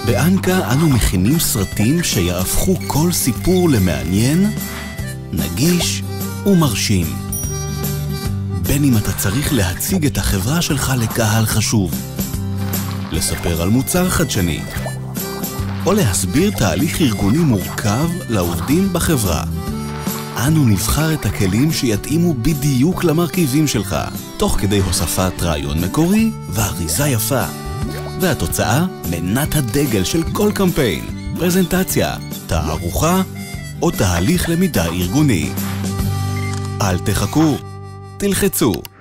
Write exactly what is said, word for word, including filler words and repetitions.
באנקה אנו מכינים סרטים שיהפכו כל סיפור למעניין, נגיש ומרשים. בין אם אתה צריך להציג את החברה שלך לקהל חשוב, לספר על מוצר חדשני, או להסביר תהליך ארגוני מורכב לעובדים בחברה. אנו נבחר את הכלים שיתאימו בדיוק למרכיבים שלך, תוך כדי הוספת רעיון מקורי ואריזה יפה. והתוצאה, מנת הדגל של כל קמפיין, פרזנטציה, תערוכה או תהליך למידה ארגוני. אל תחכו, תלחצו.